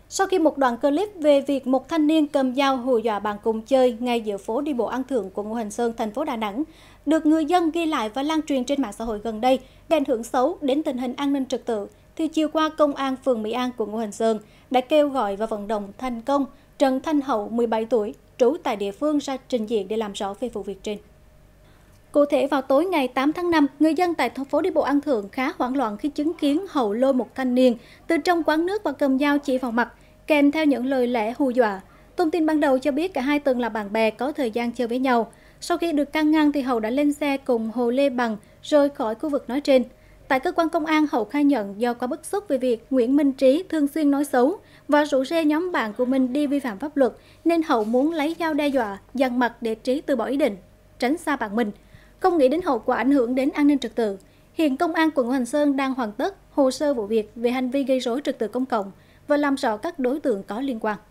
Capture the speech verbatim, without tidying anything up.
Sau khi một đoạn clip về việc một thanh niên cầm dao hù dọa bạn cùng chơi ngay giữa phố đi bộ An Thượng, quận Ngũ Hành Sơn, thành phố Đà Nẵng, được người dân ghi lại và lan truyền trên mạng xã hội gần đây, gây ảnh hưởng xấu đến tình hình an ninh trật tự, thì chiều qua Công an phường Mỹ An, quận Ngũ Hành Sơn đã kêu gọi và vận động thành công Trần Thanh Hậu, mười bảy tuổi, trú tại địa phương ra trình diện để làm rõ về vụ việc trên. Cụ thể, vào tối ngày tám tháng năm, người dân tại phố đi bộ An Thượng khá hoảng loạn khi chứng kiến Hậu lôi một thanh niên từ trong quán nước và cầm dao chỉ vào mặt, kèm theo những lời lẽ hù dọa. Thông tin ban đầu cho biết cả hai từng là bạn bè có thời gian chơi với nhau. Sau khi được can ngăn thì Hậu đã lên xe cùng Hồ Lê Bằng rời khỏi khu vực nói trên. Tại cơ quan công an, Hậu khai nhận do quá bức xúc về việc Nguyễn Minh Trí thường xuyên nói xấu và rủ rê nhóm bạn của mình đi vi phạm pháp luật, nên Hậu muốn lấy dao đe dọa, dằn mặt để Trí từ bỏ ý định, tránh xa bạn mình. Không nghĩ đến hậu quả ảnh hưởng đến an ninh trật tự. Hiện Công an quận Ngũ Hành Sơn đang hoàn tất hồ sơ vụ việc về hành vi gây rối trật tự công cộng và làm rõ các đối tượng có liên quan.